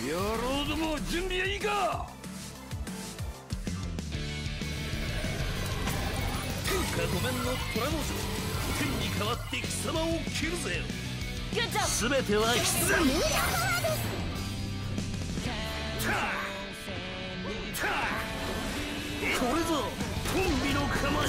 野郎ども準備はいいか。天下御免の虎之丞、天に代わって貴様を切るぜよ。すべては必然。これぞトンビの構え。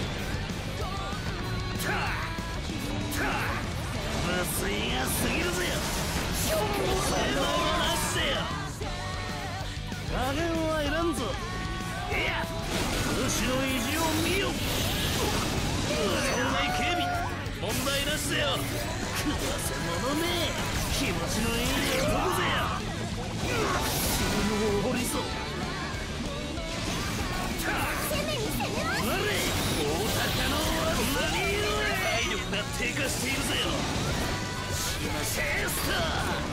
麻酔が過ぎるぜよ。才能をなしぜよ。加減はいらんぞ。いや、武士の意地を見よ。そんな警備問題なしぜよ。食わせ者め、気持ちのいい男ぜよ。死ぬのを掘りそう。我大高の女に体力が低下しているぜよ。シェスタ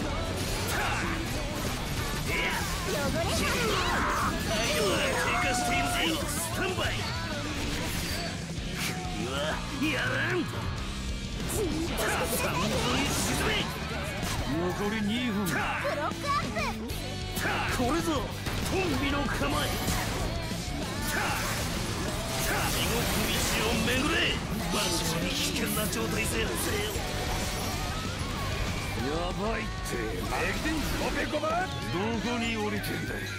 ー。いや、体力が低下しているぜよ。スタンバイ。首はやらん。3分沈め。残り2分。ブロックアップ。これぞトンビの構え。地獄道を巡れ。マジに危険な状態ぜよ。やばいって駅伝コペコバ。どこに降りてんだい。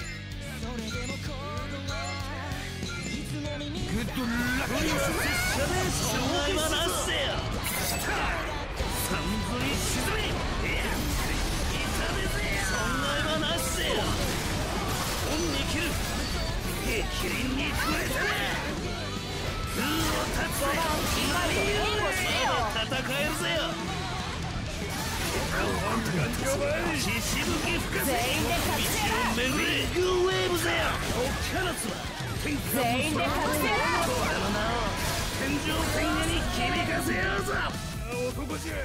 グッドラック。障害はなしぜよ。三分に沈め。痛めぜよ。障害はなしぜよ。恩に切る。駅輪に触れたら空を立つぜ。戦えるぜよ。血しぶき吹かせ。道を巡れ。ビッグウェーブぜよ。おっかなつは天下無双。俺の名を天上天下に響かせようぞ。男じゃ。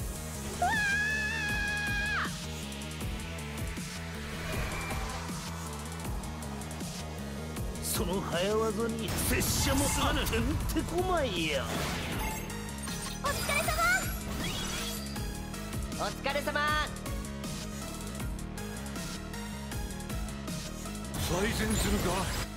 その早業に拙者もすまぬ。てんてこまいや。 お疲れ様。お疲れ様。 再戦するか。